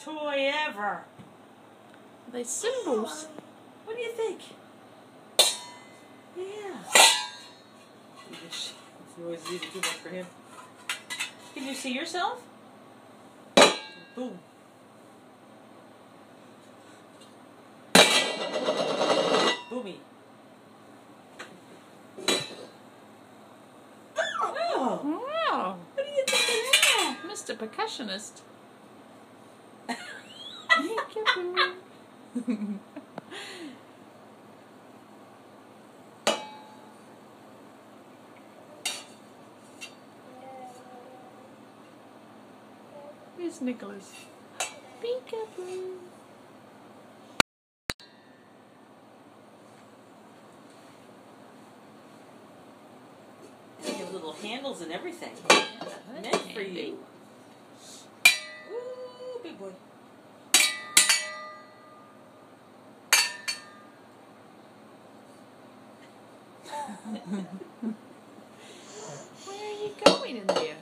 toy ever. They're symbols. What do you think? Yeah. It's always easy too much for him. Can you see yourself? Boom. Boomy. Oh. Wow. What do you think of that? Mr. Percussionist. Here's Nicholas. Peekaboo. They have little handles and everything. Yeah, Meant for you. Ooh, big boy. Where are you going in there?